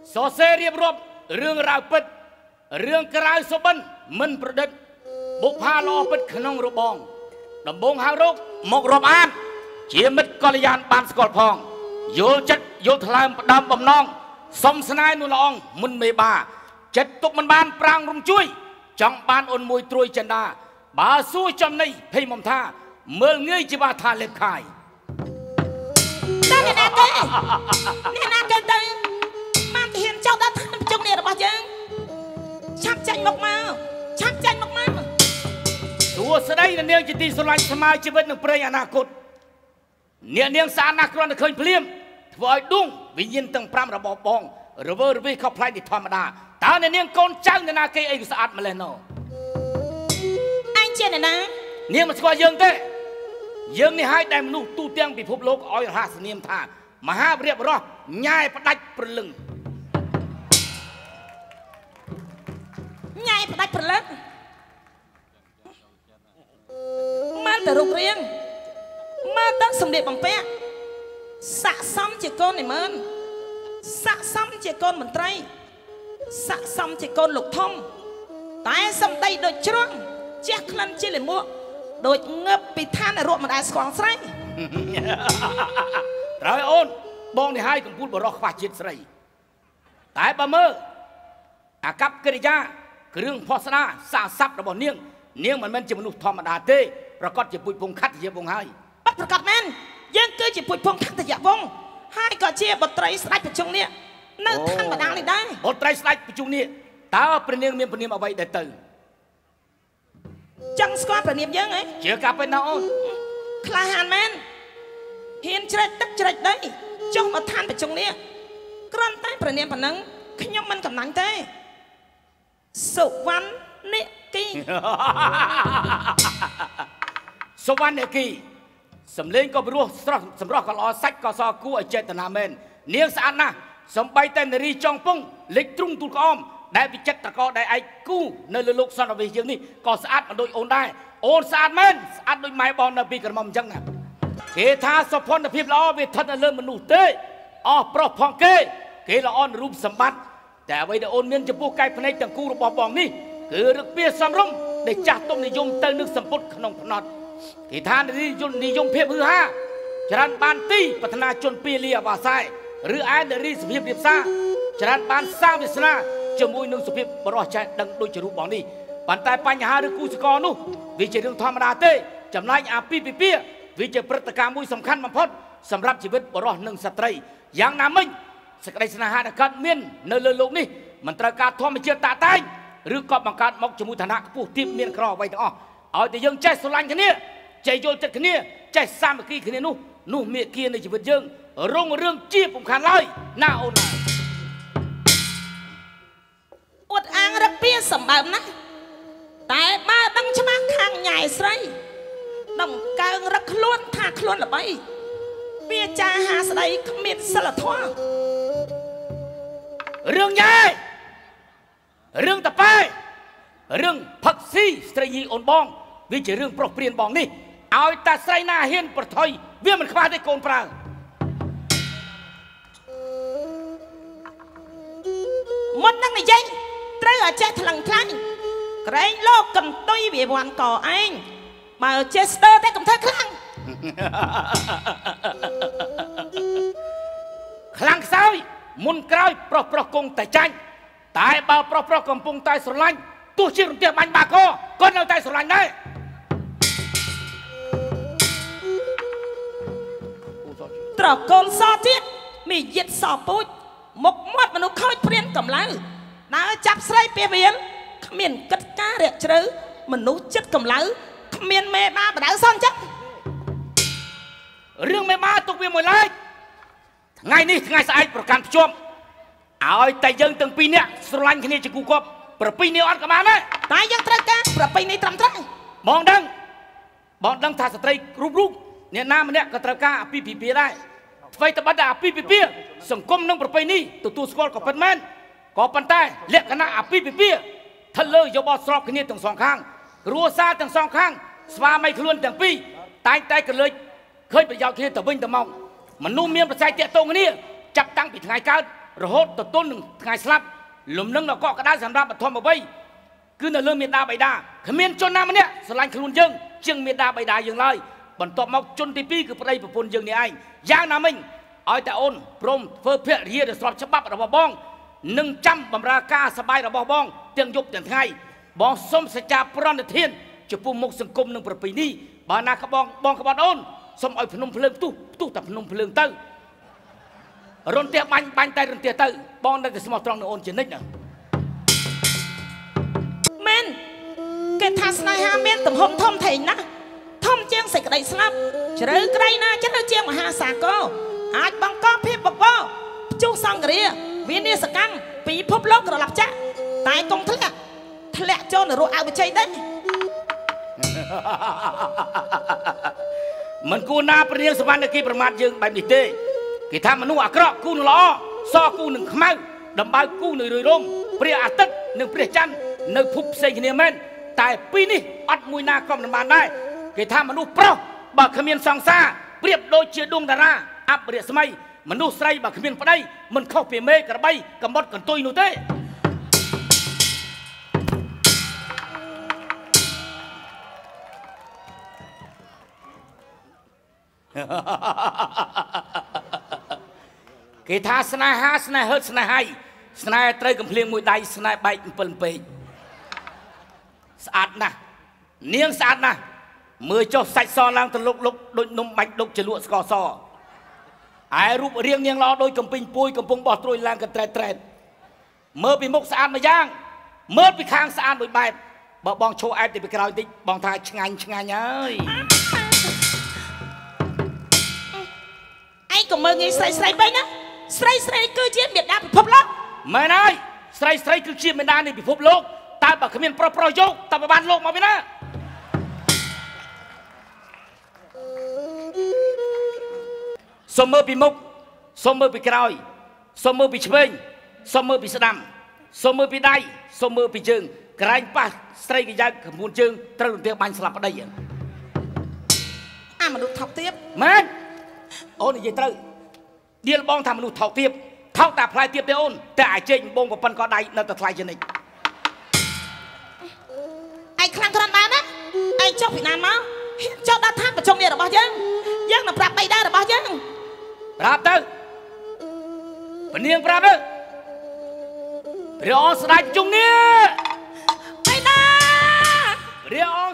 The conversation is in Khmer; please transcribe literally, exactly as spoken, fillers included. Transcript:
សរសេររៀបរាប់រឿងរ៉ាវពិតរឿងក្រៅសុបិនមិនប្រឌិតបុប្ផាល្អពិតក្នុងរបងដំបងហៅរកមករកអានជាមិត្តកល្យានបានស្គាល់ផងយល់ចិត្តយល់ថ្លើមផ្ដើមបំណងសុំស្នេហ៍នោះល្អងមុនមេបាចិត្តទុកមិនបានប្រាំងរំជួយចង់បានអូនមួយត្រួយចិន្តាបើសួរចំណៃភ័យមុំថាមើលងាយជាបាថាលេបខាយតែអ្នកណាគេអ្នកណាគេទៅបានហ៊ានចោលដល់ជុំនេះរបស់យើងឆាប់ចាញ់មកមកឆាប់ចាញ់មកមកសួស្ដីនាងជាទីស្រឡាញ់ស្មើជីវិតនឹងព្រៃអនាគតអ្នកនាងស្អាតណាស់គ្រាន់តែឃើញភ្លាមធ្វើឲ្យដួងវិញ្ញាណទាំងប្រាំរបស់បងរវើរវាយខុសប្លែកពីធម្មតាតើអ្នកនាងកូនចៅអ្នកណាគេអីក៏ស្អាតម្លេះណោអញជាអ្នកណានាងមិនស្គាល់យើងទេយើងនេះឲ្យតែមនុស្សទូទាំងពិភពលោកឲ្យរហស្សនាមថាមហាវីរៈបរោះញ៉ែផ្ដាច់ព្រលឹងញ៉ែផ្ដាច់ព្រលឹងមើលទៅរូបរាងមើលទៅសម្លៀកបំពាក់ស័ក្តិសមជាកូននិមឺនស័ក្តិសមជាកូនមន្ត្រីស័ក្តិសមជាកូនលោកធំតែសម្ដីដូចជ្រុងជះក្លិនជាលិមួកដូចងើបពីឋានរកមិនដែលស្គាល់ស្រីត្រូវអូនបងនេះឲ្យកំពូលបរោះខ្វះជាតិស្រីតែបើមើលអាកប្បកិរិយាគ្រឿងផោះស្ដាសាស័ព្ទរបស់នាងនាងមិនមែនជាមនុស្សធម្មតាទេប្រកាសជាពុជពងខត្តជាវងហើយអត់ប្រកាសមែនយើងគឺជាពុជពងខត្តជាវងហើយក៏ជាបុត្រីស្ដេចប្រជុំនេះនៅឋានបដាលនេះដែរបុត្រីស្ដេចប្រជុំនេះតើព្រះនាងមានព្រះនាមអ្វីដែរទៅចង់ស្គាល់ព្រះនាមយើងហ៎ជាកាប់ឯណាអូនក្លាហានមែនហ៊ានជ្រែកទឹកជ្រែកដីចុះមកឋានប្រជុំនេះគ្រាន់តែព្រះនាមប៉ុណ្ណឹងខ្ញុំមិនកំណាញ់ទេសុវណ្ណនិគីសុវណ្ណនិគីសំលេងក៏ព្រោះស្រស់សម្រស់ក៏ល្អសាច់ក៏សគួរឲ្យចេតនាមែននាងស្អាតណាស់សំបីតែនារីចុងពងលេចទ្រុងទូលក្អមដែលវិចិត្រតកដែលឯកគូនៅលើលោកសន្តិវិសយើងនេះក៏ស្អាតមិនដូចអូនដែរអូនស្អាតមែនស្អាតដូចម៉ែបងនៅពីក្រមុំអញ្ចឹងណាគេថាសុភ័ណ្ឌភាពល្អវាស្ថិតនៅលើមនុស្សទេអស់ប្រុសផងគេគេល្អនៅរូបសម្បត្តិតែអ្វីដែលអូនមានចំពោះកាយភ្នែកទាំងគូរបស់បងនេះគឺរឹកពីសំរុំដែលចាស់ទុំនិយមទៅនឹងសម្ពុតក្នុងភ្នត់គេថានិយមនិយមភាពហឺហាច្រើនបានទីប្រាថ្នាជនពីលីអាវ៉ាសែឬឯនារីសុភាពរៀបសារច្រើនបានសាងវាសនាជាមួយនឹងសុភាពបរោះចេះដឹងដូចជារូបបងនេះប៉ុន្តែបញ្ហាឬគូសកលនោះវាជារឿងធម្មតាទេចំណែកអាពីពិពាវាជាព្រឹត្តិការណ៍មួយសំខាន់បំផុតសម្រាប់ជីវិតបរោះនិងស្ត្រីយ៉ាងណាមិញសេចក្តីស្នេហាដែលកើតមាននៅលើโลกនេះមិនត្រូវការធម្មជាតិតាក់តែងឬក៏បង្កើតមកជាមួយឋានៈខ្ពស់ទាបមានក្រអ្វីទាំងអស់ឲ្យតែយើងចេះស្រឡាញ់គ្នាចេះយល់ចិត្តគ្នាចេះសាមគ្គីគ្នានោះនោះមេគានៃជីវិតយើងរុងរឿងជាពុំខានឡើយណាអូនណាអួតអាងរពៀសម្បើមណាស់តែបើដឹងច្បាស់ខាងញ៉ែស្រីដំកើងរឹកខ្លួនថាខ្លួនល្បីវាចាហាស្ដីគ្មានសិលធម៌រឿងញ៉ែរឿងតប៉ែរឿងផឹកស៊ីស្រីយីអូនបងវាជារឿងប្រុសព្រានបងនេះឲ្យតែស្រីណាហ៊ានប្រថុយវាមិនខ្វះទេកូនប្រើមុននឹងនិយាយត្រូវឲ្យចេះថ្លឹងថ្លាញ់ក្រែងលោកកន្ទុយវាវាន់កឯងបើចេះស្ទើរតែកំធ្វើខ្លាំងខ្លាំងខ្សោយមុនក្រោយប្រុសប្រុសគង់តែចាញ់តែបើប្រុសប្រុសកំពុងតែស្រឡាញ់ទោះជារន្ទះបាញ់បាកក៏នៅតែស្រឡាញ់ដែរត្រកូលសទៀតមីយិតសពូចមុខមាត់មនុស្សខូចព្រានកំឡៅដើរចាប់ស្រីពីវាលគ្មានគិតការរាក់ជ្រៅមនុស្សចិត្តកំឡៅគ្មានមេបាបដៅសនចឹងរឿងមេបាទុកវាមួយឡែកថ្ងៃនេះថ្ងៃស្អែកប្រកាន់ភ្ជាប់ឲ្យតែយើងទាំងពីរនាក់ស្រឡាញ់គ្នាជាគូគប់ប្រពៃនេះអត់ក៏បានដែរតែយើងត្រូវការប្រពៃនេះត្រឹមត្រូវបងដឹងបងដឹងថាស្ត្រីគ្រប់រូបអ្នកណាម្នាក់ក៏ត្រូវការអាពាហ៍ពិពាហ៍ដែរអ្វីត្បិតតែអាពាហ៍ពិពាហ៍សង្គមនិងប្រពៃនេះទទួលស្គាល់ក៏ពិតមែនក៏ប៉ុន្តែលក្ខណៈអាពាហ៍ពិពាហ៍ស្ថិតលើយោបល់ស្របគ្នាទាំងសងខាងគ្រួសារទាំងសងខាងស្វាមីខ្លួនទាំងពីរតែងតែកលើកឃើញប្រយោជន៍គ្នាទៅវិញទៅមកមនុស្សមានប្រស័យតាក់ទងគ្នាចាប់តាំងពីថ្ងៃកើតរហូតទៅទល់នឹងថ្ងៃស្លាប់លំនឹងដល់កក់ក្ដៅសម្រាប់បឋមអ្វីគឺនៅលើមេដាបៃតាគ្មានជនណាម្នាក់ស្រឡាញ់ខ្លួនយើងជាងមេដាបៃតាយើងឡើយបន្ទាប់មកជនទីពីរគឺប្តីប្រពន្ធយើងនេះឯងយ៉ាងណាមិញឲ្យតែអូនព្រមធ្វើភរិយាដែលស្របច្បាប់របស់បងនឹងចាំបម្រើការសបាយរបស់បងទាំងយប់ទាំងថ្ងៃបងសូមសច្ចាប្រណិធានចំពោះមុខសង្គមនិងប្រពៃនេះបើណាក្បងបងក្បត់អូនសូមឲ្យភ្នំភ្លើងផ្ទុះផ្ទុះតែភ្នំភ្លើងទៅរន្ទះបាញ់បាញ់តែរន្ទះទៅបងនៅតែស្មោះត្រង់នឹងអូនជានិច្ចណាមែនគេថាស្នេហាមានទំហំធំធេងណាស់ធំជាងសេចក្តីស្លាប់ជ្រៅក្តីណាជ្រៅជាងមហាសាគរអាចបង្កភាពបបោភ្ជុះសង្គ្រាវិនាសកម្មពីភពលោកត្រឡប់ចាក់តែកុំធ្លាក់ធ្លាក់ចូលនរកអវិជ័យដែរមិនគួរណាព្រះនាងសវណ្ណគីប្រមាថយើងបែបនេះទេគេថាមនុស្សអាក្រក់គូនឹងល្អសគូនឹងខ្មៅដំបៅគូនឹងរឿយរំព្រះអាទិត្យនិងព្រះច័ន្ទនៅភពផ្សេងគ្នាមែនតែពីរនេះអត់មួយណាក៏មិនបានដែរគេថាមនុស្សប្រុសបើគ្មានសង្សារប្រៀបដូចជាដួងតារាអបរិស្មីមនុស្សស្រីបើគ្មានប្តីមិនខុសពីមេក្របីកំបុតកន្ទុយនោះទេគេថាស្នេហាស្នេហ៍ហឺតស្នេហ៍ហើយស្នេហ៍ត្រូវកំភ្លៀងមួយដៃស្នេហ៍បែកអំពិលពេកស្អាតណាស់នាងស្អាតណាស់មើលចុះសាច់សឡើងទៅលុកលុកដូចនំបាច់ដុកជ្រលក់ស្ករសឯរូបរាងនាងល្អដូចកំពីងពួយកំពុងបោះត្រួយឡើងកត្រែតត្រែតមើលពីមុខស្អាតម្យ៉ាងមើលពីខាងស្អាតមួយបែបបើបងឈោអែបទៅពីក្រោយតិចបងថាឆ្ងាញ់ឆ្ងាញ់ហើយឯងក៏មើលងាយស្រីស្រីពេកណាស្រីស្រីគឺជាមេដាពិភពលោកមែនហើយស្រីស្រីគឺជាមេដានៃពិភពលោកតើបើគ្មានប្រុសប្រុសយកតើបានលោកមកពីណាសូមមើលពីមុខសូមមើលពីក្រោយសូមមើលពីឆ្វេងសូមមើលពីស្ដាំសូមមើលពីដៃសូមមើលពីជើងក្រែងប៉ះស្រីកយ៉ៅក្បួនជើងត្រូវរន្ទះបាញ់ស្លាប់ប្តីអាមនុស្សថោកទាបមែនអូននិយាយត្រូវដៀលបងថាមនុស្សថោកទាបថោកតែផ្លែទាបទេអូនតែអាចជែកបងប្រពន្ធក៏ដៃនៅតែថ្លៃជានិច្ចឯងខ្លាំងក្រាន់បានណាឯងចុះពីណាមកចុះដល់ឋានប្រជុំនេះរបស់យើងយើងនឹងប្រាប់បៃតារបស់យើងប្រាប់ទៅពនាងប្រាប់ទៅព្រះអង្គស្ដេចជុំនេះបៃតាព្រះអង្គ